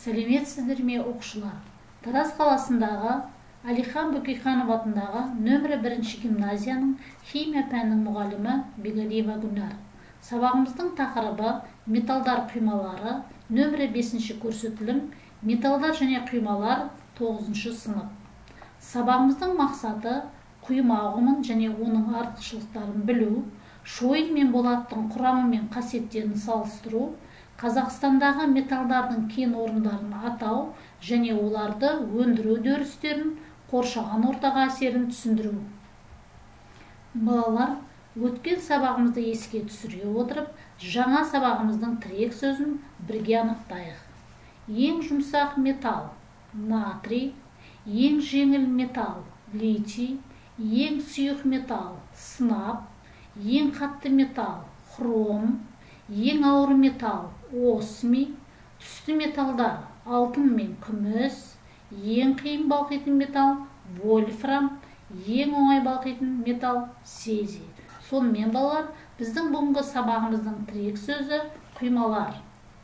Сәлеметсіздер ме оқушылар? Тараз қаласындағы Әлихан Бөкейханов атындағы нөмірі 1 гимназияның химия пәнінің мұғалімі Бегалиева Гүлнар. Сабағымыздың тақырыбы металдар құймалары, нөмірі 5 көрсетілім, металдар және құймалар 9 сынып. Сабағымыздың мақсаты құйма ұғымын және оның артықшылықтарын білу, шойын мен болаттың құрамы мен қасиеттерін салыстыру, Қазақстандағы металдардың кен орындарын атау және оларды өндіру үдерістерін, қоршаған ортаға әсерін түсіндіру. Балалар, өткен сабағымызды еске түсіре отырып, жаңа сабағымыздың тірек сөзін бірге анықтайық. Ең жұмсақ металл – натрий, ең жеңіл металл – литий, ең сұйық металл – сынап, ең қатты металл – хром, ең ауыр металл – осмий, түсті металдар – алтын мен күміс, ең қиын балқитын металл – вольфрам, ең оңай балқитын металл – цезий. Сонымен балалар, біздің бүгінгі сабағымыздың тірек сөзі құймалар.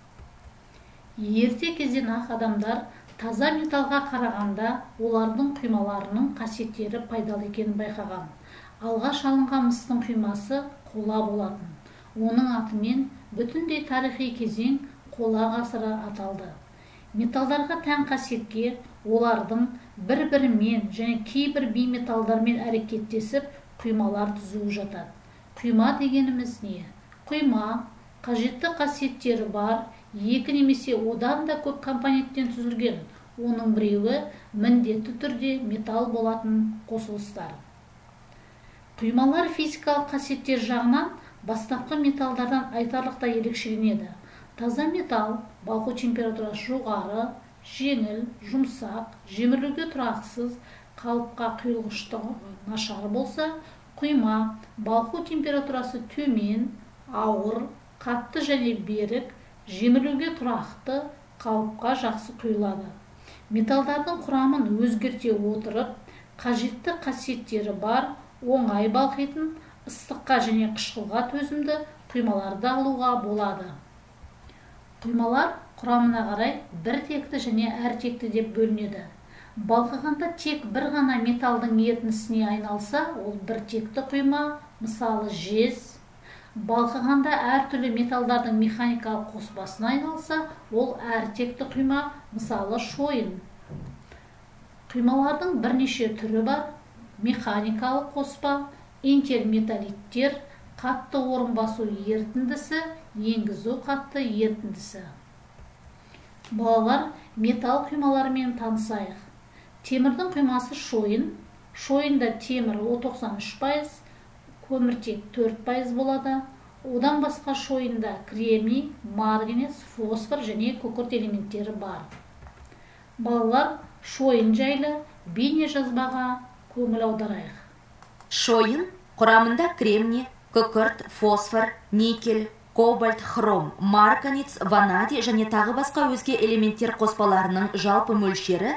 Ерте кезден ақ адамдар таза металға қарағанда олардың құймаларының қасиеттері пайдалы екенін байқаған. Алғаш алынған мыстың құймасы қола болатын. Оның атымен бүтіндей тарихи кезең қола ғасыры аталды. Металдарға тән қасиетке олардың бір-бірімен және кейбір бейметалдармен әрекеттесіп құймалар түзуі жатады. Құйма дегеніміз не? Құйма қажетті қасиеттері бар, екі немесе одан да көп компоненттен түзілген. Оның біреуі міндетті түрде металл болатын қосылыстар. Құймалар физикалық қасиеттер жағынан бастапқы металдардан айтарлықтай ерекшеленеді. Таза металл балқу температурасы жоғары, жеңіл, жұмсақ, жемірлеуге тұрақсыз, қалыпқа құйылғыштығы нашар болса, құйма балқу температурасы төмен, ауыр, қатты және берік, жемірлеуге тұрақты, қалыпқа жақсы құйылады. Металдардың құрамын өзгерте отырып, қажетті қасиеттері бар, оңай балқитын, ыстыққа және қышқылға төзімді құймаларды алуға болады. Құймалар құрамына қарай біртекті және әртекті деп бөлінеді. Балқығанда тек бір ғана металдың ерітіндісіне айналса, ол біртекті құйма, мысалы жез. Балқығанда әртүрлі металдардың механикалық қоспасына айналса, ол әртекті құйма, мысалы шойын. Құймалардың бірнеше түрі бар: механикалық қоспа, интерметалиттер, қатты орын басу ерітіндісі, енгізу қатты ерітіндісі. Балалар, металл құймаларымен танысайық. Темірдің құймасы шойын. Шойында темір 93%, көміртек 4% болады. Одан басқа шойында кремний, марганец, фосфор және күкірт элементтері бар. Балалар, шойын жайлы бейне жазбаға көңіл аударайық. Шойын құрамында кремний, күкірт, фосфор, никель, кобальт, хром, марганец, ванадий және тағы басқа өзге элементтер қоспаларының жалпы мөлшері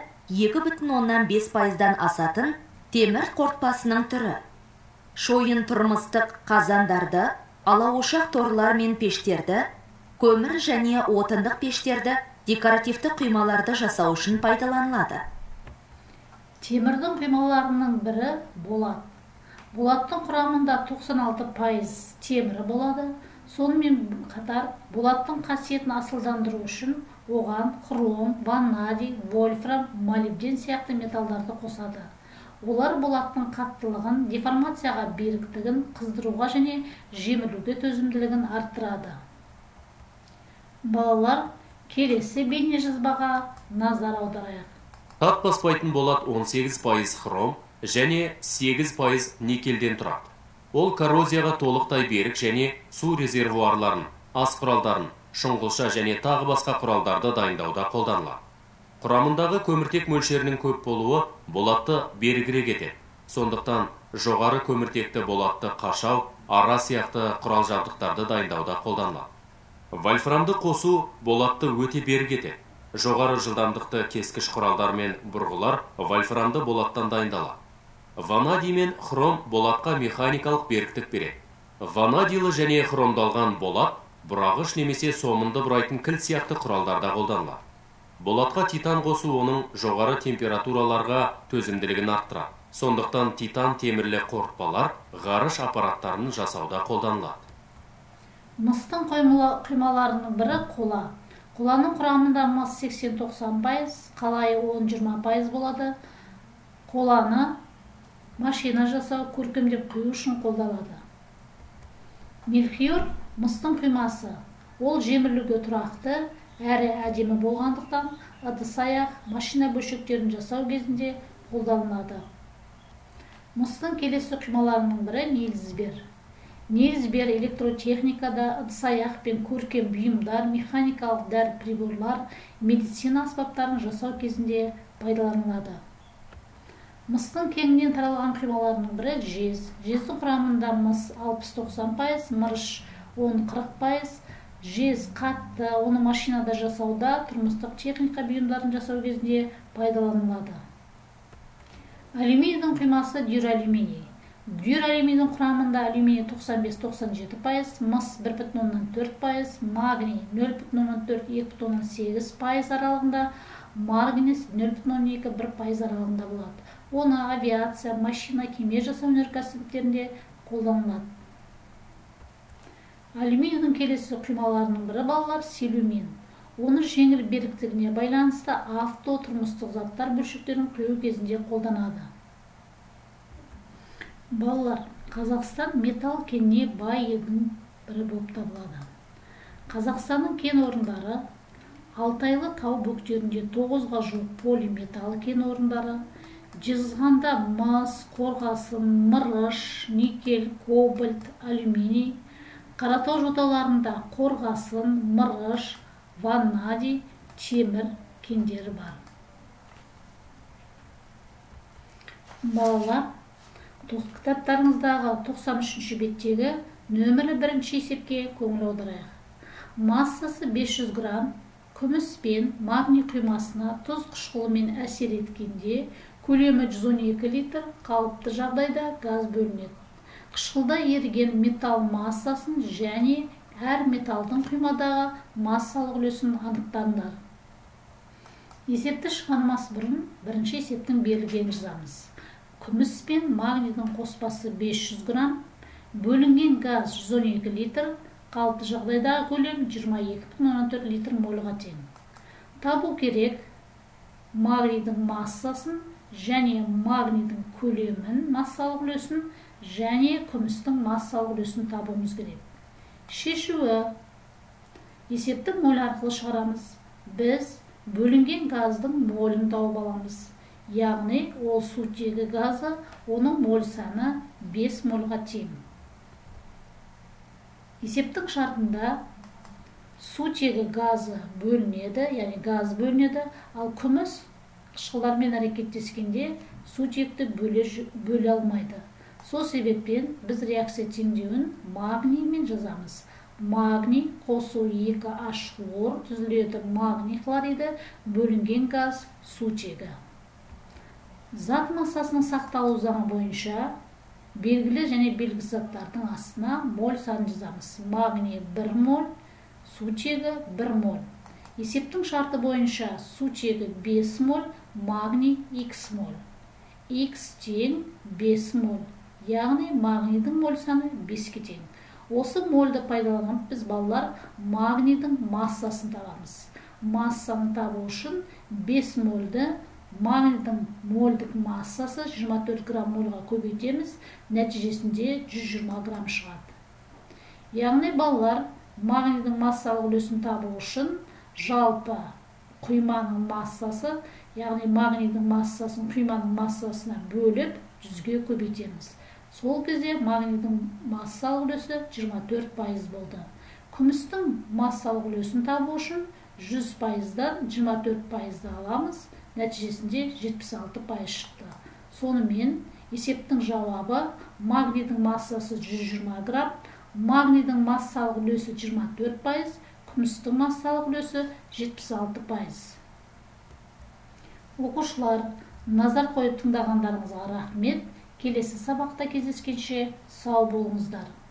2,5%-дан асатын темір қорытпасының түрі. Шойын тұрмыстық қазандарды, алауышақ торлар мен пештерді, көмір және отындық пештерді, декоративті құймаларды жасау үшін пайдаланылады. Темірдің құймаларының бірі болат. Болаттың құрамында 96% темірі болады. Сонымен қатар болаттың қасиетін асылдандыру үшін оған хром, ванадий, вольфрам, молибден сияқты металдарды қосады. Олар болаттың қаттылығын, деформацияға беріктігін, қыздыруға және жемірлеуге төзімділігін арттырады. Балалар, келесі бейнежазбаға назар аударайық. Қат баспайтын болат 18% хром және 8% никельден тұрады. Ол коррозияға толықтай берік және су резервуарларын, ас құралдарын, шұңғылша және тағы басқа құралдарды дайындауда қолданылады. Құрамындағы көміртек мөлшерінің көп болуы болатты берігірек етеді. Сондықтан жоғары көміртекті болатты қашау, ара сияқты құрал жабдықтарды дайындауда қолданылады. Вольфрамды қосу болатты өте берік етеді. Жоғары жылдамдықты кескіш құралдар мен бұрғылар вольфрамды болаттан дайындалады. Ванадий мен хром болатқа механикалық беріктік береді. Ванадийлы және хромдалған болат бұрағыш немесе сомынды бұрайтын кіл сияқты құралдарда қолданылады. Болатқа титан қосу оның жоғары температураларға төзімділігін арттырады. Сондықтан титан темірлі қорытпалар ғарыш аппараттарын жасауда қолданылады. Мыстың құймаларының бірі қола. Қоланың құрамында мыс 80-90%, қалайы 10-20% болады. Қоланы машина жасау, көркемдеп құю үшін қолданылады. Мельхиор мыстың құймасы. Ол жемірлігі тұрақты, әрі әдемі болғандықтан ыдыс-аяқ, машина бөлшектерін жасау кезінде қолданылады. Мыстың келесі құймаларының бірі нейзбер. Нейзбер электротехникада ыдыс-аяқ пен көркем бұйымдар, механикалық дәрі-приборлар, медицина аспаптарын жасау кезінде пайдаланылады. Мыстың кеңінен таралған құймаларының бірі жез. Жездің құрамында мыс 60-90%, мырыш 10-40%. Жез қатты, оны машинада жасауда, тұрмыстық техника бұйымдарын жасау кезінде пайдаланылады. Алюминийдің құймасы дюралюминий. Дюралюминийдің құрамында алюминий 95-97%, мыс 1,4%, магний 0,4-2,8% аралығында, марганец 0,2-1% аралығында болады. Оны авиация, машина, кеме жасау өнеркәсіптерінде қолданылады. Алюминийдің келесі құймаларының бірі балалар силюмин. Оны жеңіл беріктігіне байланысты авто, тұрмыстық заттар бөлшектерін құю кезінде қолданады. Балалар, Қазақстан металл кеніне бай елдің бірі болып табылады. Қазақстанның кен орындары Алтайлы тау бөктерінде 9-ға жуық полиметалл кен орындары, Жезқазғанда мыс, қорғасын, мырыш, никель, кобальт, алюминий, Қаратау жоталарында қорғасын, мырыш, ванадий, темір кендері бар. Балалар, кітаптарыңыздағы 93-ші беттегі нөмірі 1-ші есепке көңіл аударайық. Массасы 500 грамм, күміс пен магний құймасына тұз қышқылымен әсер еткенде көлемі 112 литр, қалыпты жағдайда газ бөлінеді. Қышқылда еріген металл массасын және әр металдың құймадағы массалық үлесін анықтаңдар. Есепті шығармас бұрын бірінші есептің берілгенін жазамыз. Күміс пен магнийдің қоспасы 500 грамм, бөлінген газ 112 литр, қалыпты жағдайдағы көлем 22,4 литр мольға тең. Табу керек магнийдің массасын және магнийдің көлемін, массалық үлесін және күмістің массалық үлесін табуымыз керек. Шешуі: есептің моль арқылы шығарамыз. Біз бөлінген газдың молін тауып аламыз. Яғни ол сутегі газы, оның моль саны 5 мольға тең. Есептің шартында сутегі газы бөлінеді, яғни газ бөлінеді, ал күміс қышқылдармен әрекеттескенде сутекті бөле алмайды. Сол себеппен біз реакция теңдеуін магниймен жазамыз. Магний қосу 2H хлор түзіледі магний хлориді, бөлінген газ сутегі. Зат массасының сақталу заңы бойынша белгілі және белгісіз заттардың астына моль санын жазамыз. Магний 1 моль, сутегі 1 моль. Есептің шарты бойынша сутегі 5 моль, магний X моль. X тең 5 моль. Яғни магнийдің моль саны 5-ке тең. Осы мольді пайдаланып біз балалар магнийдің массасын табамыз. Массаны табу үшін 5 мольді магнийдің мольдік массасы 24 грамм мольға көбейтеміз, нәтижесінде 120 грамм шығады. Яғни балалар магнийдің массалық үлесін табу үшін жалпы құйманың массасы, яғни магнийдің массасын құйманың массасына бөліп 100-ге көбейтеміз. Сол кезде магнийдің массалық үлесі 24% болды. Күмістің массалық үлесін табу үшін 100%-дан 24%-ді аламыз, нәтижесінде 76% шықты. Сонымен есептің жауабы: магнийдің массасы 120 грамм, магнийдің массалық үлесі 24%, күмістің массалық үлесі 76%. Оқушылар, назар қойып тыңдағандарыңызға рахмет. Келесі сабақта кездескенше сау болыңыздар.